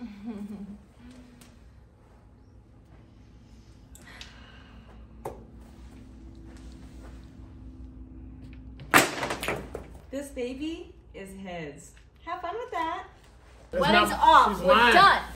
This baby is his. Have fun with that. Wedding's off. We're done.